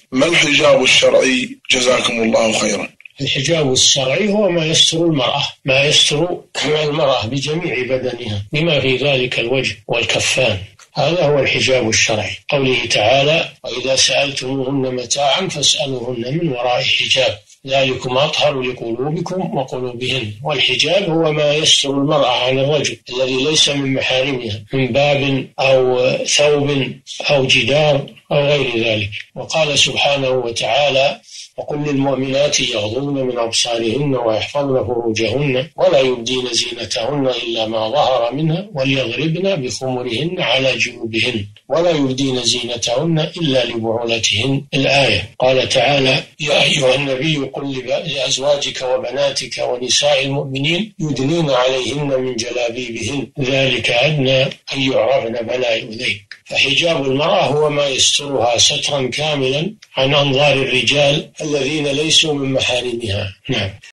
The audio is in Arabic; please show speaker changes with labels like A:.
A: ما الحجاب الشرعي جزاكم الله خيرا؟
B: الحجاب الشرعي هو ما يستر المرأة، ما يستر المرأة بجميع بدنها بما في ذلك الوجه والكفان، هذا هو الحجاب الشرعي. قوله تعالى: وإذا سألتموهن متاعا فاسألوهن من وراء حجاب ذلكم أطهر لقلوبكم وقلوبهن. والحجاب هو ما يستر المرأة عن الرجل الذي ليس من محارمها من باب أو ثوب أو جدار أو غير ذلك. وقال سبحانه وتعالى: وقل للمؤمنات يغضضن من أبصارهن ويحفظن فروجهن ولا يبدين زينتهن إلا ما ظهر منها وليضربن بخمرهن على جيوبهن ولا يبدين زينتهن إلا لبعولتهن. الآية. قال تعالى: يا أيها النبي قل لأزواجك وبناتك ونساء المؤمنين يدنين عليهن من جلابيبهن ذلك أدنى أن يعرفن فلا يؤذين. فحجاب المرأة هو ما يسترها سترا كاملا عن أنظار الرجال الذين ليسوا من محارمها. نعم.